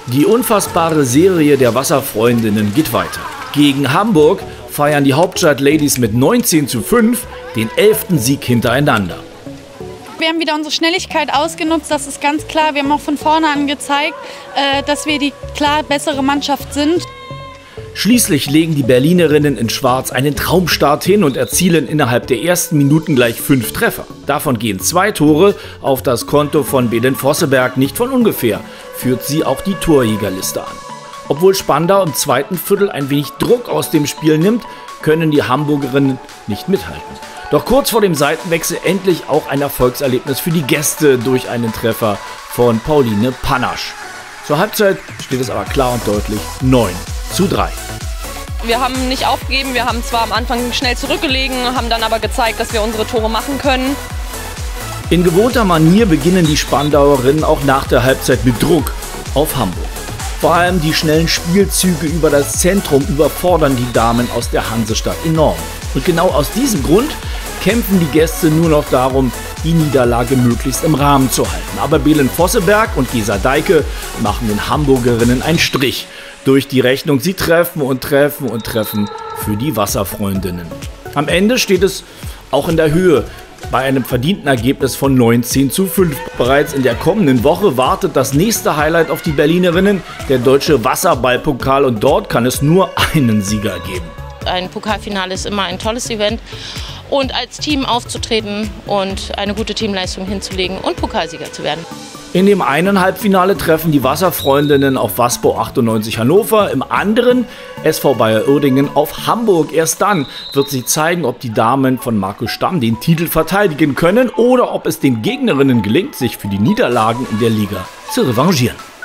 Die unfassbare Serie der Wasserfreundinnen geht weiter. Gegen Hamburg feiern die Hauptstadt-Ladies mit 19:5 den 11. Sieg hintereinander. Wir haben wieder unsere Schnelligkeit ausgenutzt, das ist ganz klar. Wir haben auch von vorne an gezeigt, dass wir die klar bessere Mannschaft sind. Schließlich legen die Berlinerinnen in Schwarz einen Traumstart hin und erzielen innerhalb der ersten Minuten gleich 5 Treffer. Davon gehen 2 Tore auf das Konto von Belen Vosseberg. Nicht von ungefähr führt sie auch die Torjägerliste an. Obwohl Spandau im zweiten Viertel ein wenig Druck aus dem Spiel nimmt, können die Hamburgerinnen nicht mithalten. Doch kurz vor dem Seitenwechsel endlich auch ein Erfolgserlebnis für die Gäste durch einen Treffer von Pauline Panasch. Zur Halbzeit steht es aber klar und deutlich 9:3. Wir haben nicht aufgegeben, wir haben zwar am Anfang schnell zurückgelegen, haben dann aber gezeigt, dass wir unsere Tore machen können. In gewohnter Manier beginnen die Spandauerinnen auch nach der Halbzeit mit Druck auf Hamburg. Vor allem die schnellen Spielzüge über das Zentrum überfordern die Damen aus der Hansestadt enorm. Und genau aus diesem Grund kämpfen die Gäste nur noch darum, die Niederlage möglichst im Rahmen zu halten. Aber Belen Vosseberg und Gesa Deike machen den Hamburgerinnen einen Strich durch die Rechnung. Sie treffen und treffen und treffen für die Wasserfreundinnen. Am Ende steht es auch in der Höhe bei einem verdienten Ergebnis von 19:5. Bereits in der kommenden Woche wartet das nächste Highlight auf die Berlinerinnen, der Deutsche Wasserballpokal, und dort kann es nur einen Sieger geben. Ein Pokalfinale ist immer ein tolles Event, und als Team aufzutreten und eine gute Teamleistung hinzulegen und Pokalsieger zu werden. In dem einen Halbfinale treffen die Wasserfreundinnen auf Waspo 98 Hannover, im anderen SV Bayer Uerdingen auf Hamburg. Erst dann wird sich zeigen, ob die Damen von Markus Stamm den Titel verteidigen können oder ob es den Gegnerinnen gelingt, sich für die Niederlagen in der Liga zu revanchieren.